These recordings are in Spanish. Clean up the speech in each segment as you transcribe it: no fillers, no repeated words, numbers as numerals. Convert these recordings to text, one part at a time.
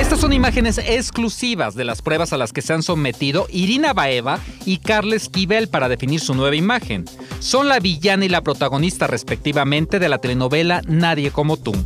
Estas son imágenes exclusivas de las pruebas a las que se han sometido Irina Baeva y Carla Esquivel para definir su nueva imagen. Son la villana y la protagonista respectivamente de la telenovela Nadie como tú.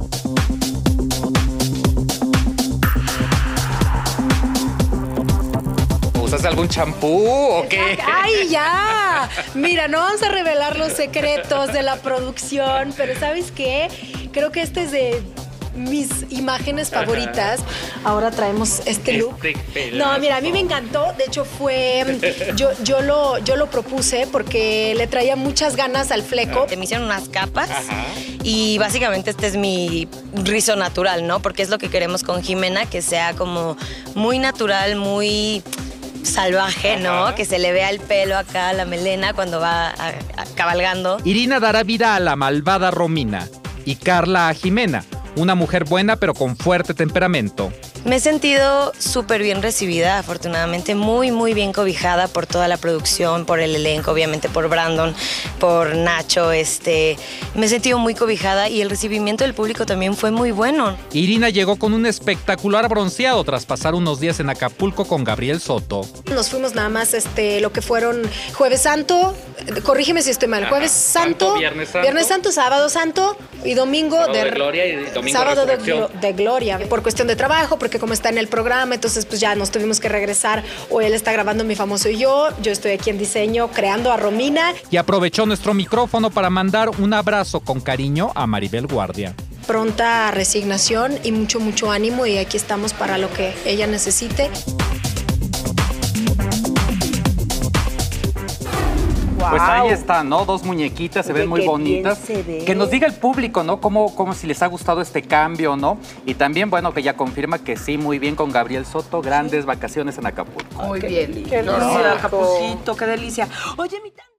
¿Usas algún champú o qué? ¡Ay, ya! Mira, no vamos a revelar los secretos de la producción, pero ¿sabes qué? Creo que este es de mis imágenes favoritas. Ahora traemos este look. No, mira, a mí me encantó. De hecho, yo lo propuse porque le traía muchas ganas al fleco. Me hicieron unas capas y básicamente este es mi rizo natural, ¿no? Porque es lo que queremos con Jimena, que sea como muy natural, muy salvaje, ¿no? Que se le vea el pelo acá, la melena cuando va cabalgando. Irina dará vida a la malvada Romina y Carla a Jimena, una mujer buena pero con fuerte temperamento. Me he sentido súper bien recibida, afortunadamente muy, muy bien cobijada por toda la producción, por el elenco, obviamente por Brandon, por Nacho. Me he sentido muy cobijada y el recibimiento del público también fue muy bueno. Irina llegó con un espectacular bronceado tras pasar unos días en Acapulco con Gabriel Soto. Nos fuimos nada más lo que fueron Jueves Santo, corrígeme si estoy mal, Jueves Santo, Viernes Santo, Sábado Santo y Domingo de Gloria y Domingo Sábado de Gloria, por cuestión de trabajo, porque como está en el programa, entonces pues ya nos tuvimos que regresar, o él está grabando Mi Famoso y yo estoy aquí en diseño creando a Romina. Y aprovechó nuestro micrófono para mandar un abrazo con cariño a Maribel Guardia. Pronta resignación y mucho, mucho ánimo, y aquí estamos para lo que ella necesite. Pues ahí están, ¿no? Dos muñequitas, se ven muy bonitas. Que nos diga el público, ¿no? Cómo si les ha gustado este cambio, ¿no? Y también, bueno, que ya confirma que sí, muy bien con Gabriel Soto, grandes vacaciones en Acapulco. Muy bien. Qué delicia, Capucito, qué delicia. Oye,